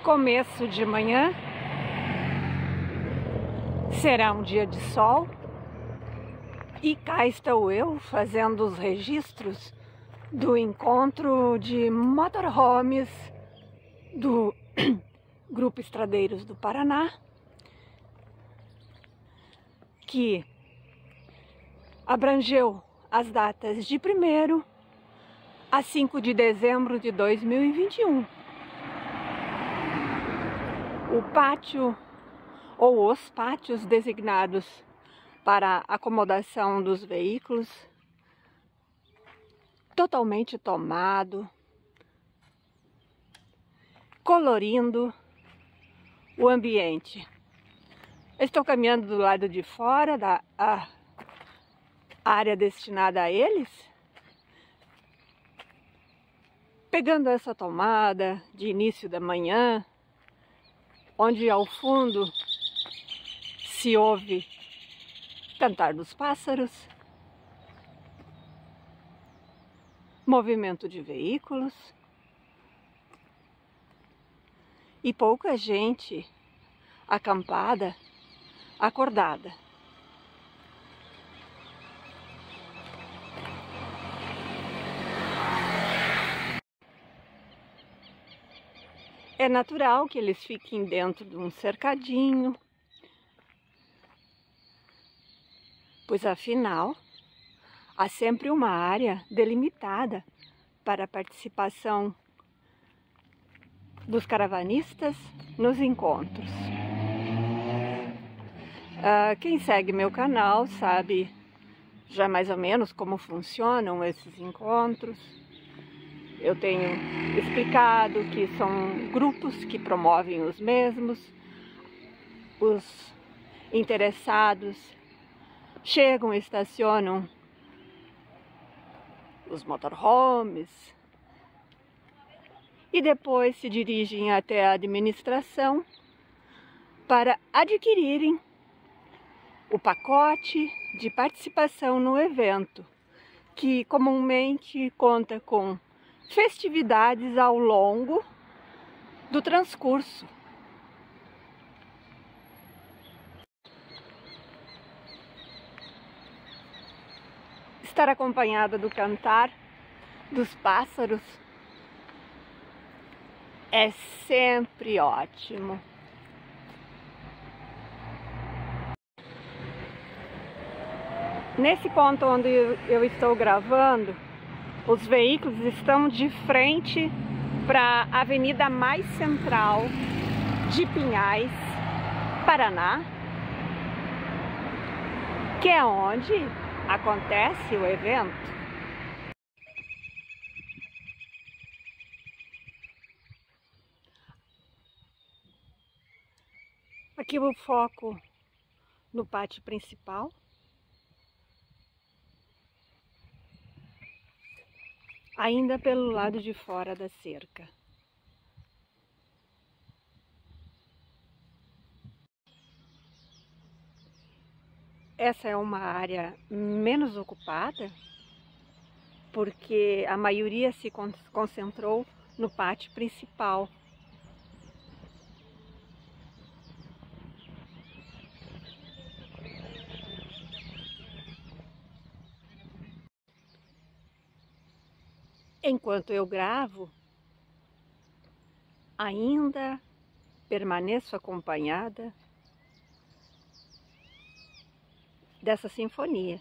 Começo de manhã, será um dia de sol e cá estou eu fazendo os registros do encontro de motorhomes do Grupo Estradeiros do Paraná, que abrangeu as datas de 1º a 5 de dezembro de 2021. O pátio ou os pátios designados para acomodação dos veículos totalmente tomado, colorindo o ambiente. Estou caminhando do lado de fora da área destinada a eles, pegando essa tomada de início da manhã, onde ao fundo se ouve cantar dos pássaros, movimento de veículos e pouca gente acampada, acordada. É natural que eles fiquem dentro de um cercadinho, pois afinal há sempre uma área delimitada para a participação dos caravanistas nos encontros. Quem segue meu canal sabe já mais ou menos como funcionam esses encontros. Eu tenho explicado que são grupos que promovem os mesmos, os interessados chegam e estacionam os motorhomes e depois se dirigem até a administração para adquirirem o pacote de participação no evento, que comumente conta com festividades ao longo do transcurso. Estar acompanhada do cantar dos pássaros é sempre ótimo. Nesse ponto onde eu estou gravando, os veículos estão de frente para a avenida mais central de Pinhais, Paraná, que é onde acontece o evento. Aqui o foco no pátio principal. Ainda pelo lado de fora da cerca. Essa é uma área menos ocupada, porque a maioria se concentrou no pátio principal. Enquanto eu gravo, ainda permaneço acompanhada dessa sinfonia.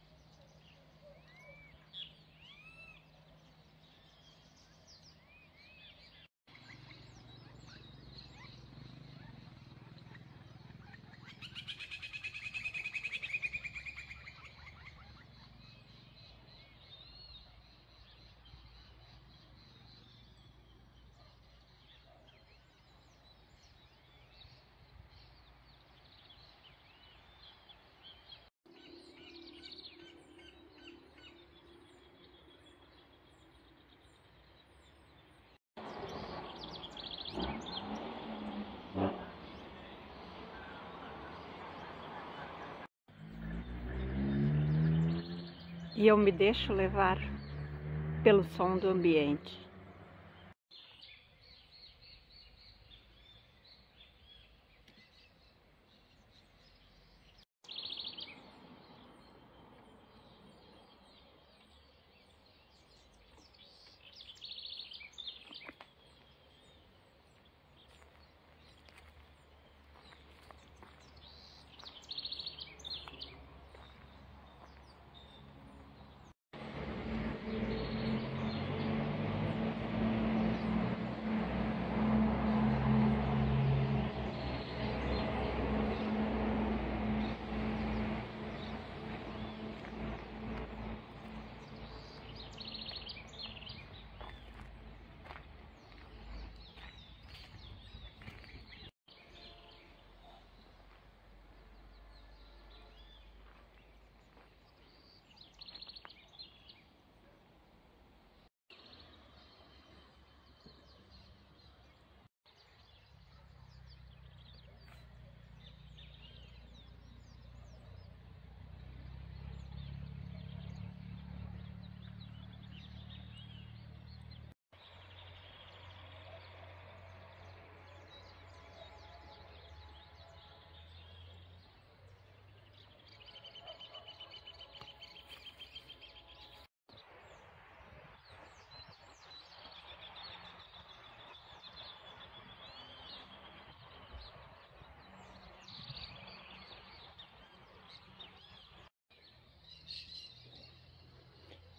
E eu me deixo levar pelo som do ambiente.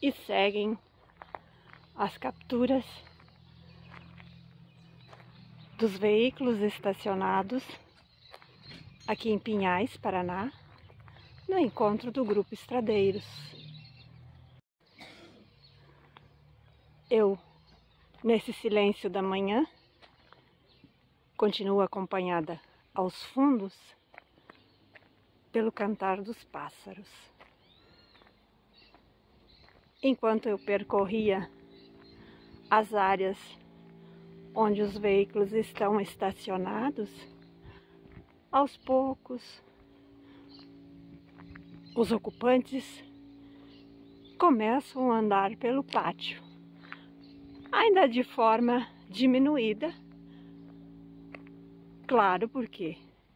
e seguem as capturas dos veículos estacionados aqui em Pinhais, Paraná, no encontro do Grupo Estradeiros. Eu, nesse silêncio da manhã, continuo acompanhada aos fundos pelo cantar dos pássaros. Enquanto eu percorria as áreas onde os veículos estão estacionados, aos poucos, os ocupantes começam a andar pelo pátio, ainda de forma diminuída, claro, porque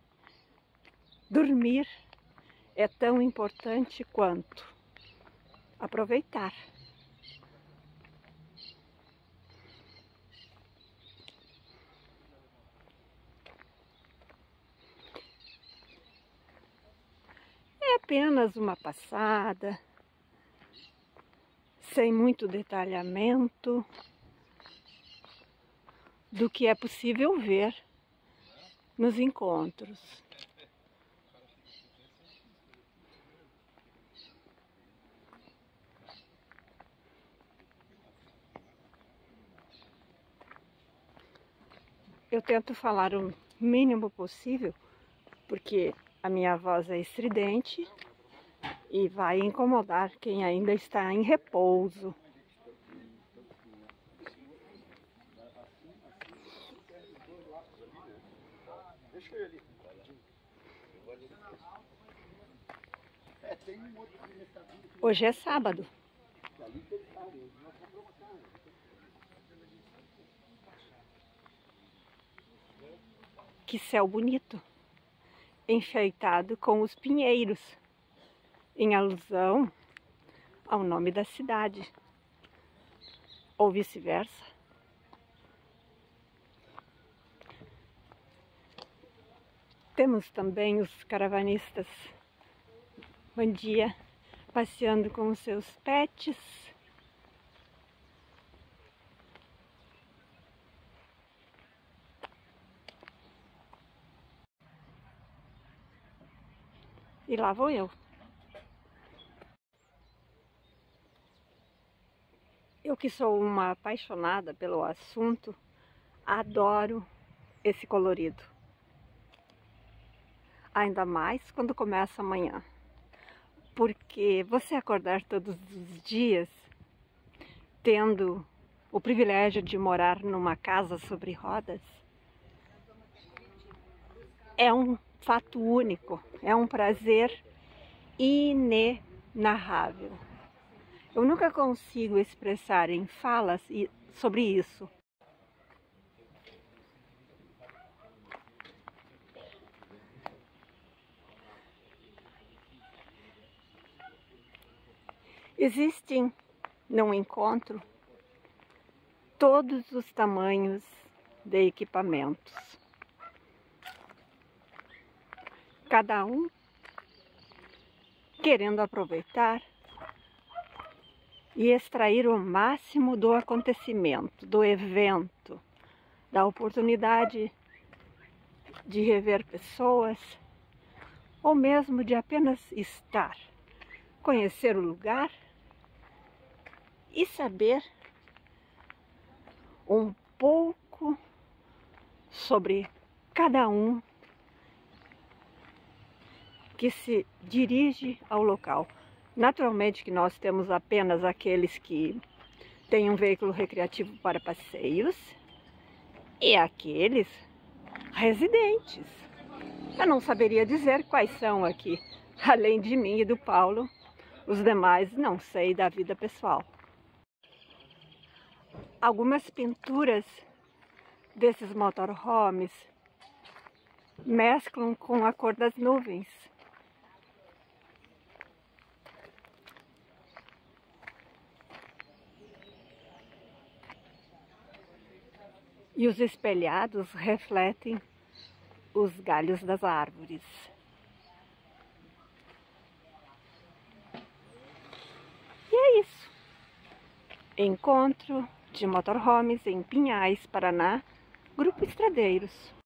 dormir é tão importante quanto aproveitar. É apenas uma passada, sem muito detalhamento do que é possível ver nos encontros. Eu tento falar o mínimo possível, porque a minha voz é estridente e vai incomodar quem ainda está em repouso. Hoje é sábado. Que céu bonito, enfeitado com os pinheiros, em alusão ao nome da cidade, ou vice-versa. Temos também os caravanistas, bom dia, passeando com os seus pets. E lá vou eu. Eu que sou uma apaixonada pelo assunto, adoro esse colorido. Ainda mais quando começa amanhã. Porque você acordar todos os dias, tendo o privilégio de morar numa casa sobre rodas, é um fato único, é um prazer inenarrável. Eu nunca consigo expressar em falas sobre isso. Existem no encontro todos os tamanhos de equipamentos. Cada um querendo aproveitar e extrair o máximo do acontecimento, do evento, da oportunidade de rever pessoas, ou mesmo de apenas estar, conhecer o lugar e saber um pouco sobre cada um que se dirige ao local. Naturalmente que nós temos apenas aqueles que têm um veículo recreativo para passeios e aqueles residentes. Eu não saberia dizer quais são aqui, além de mim e do Paulo, os demais não sei da vida pessoal. Algumas pinturas desses motorhomes mesclam com a cor das nuvens. E os espelhados refletem os galhos das árvores. E é isso. Encontro de motorhomes em Pinhais, Paraná, Grupo Estradeiros.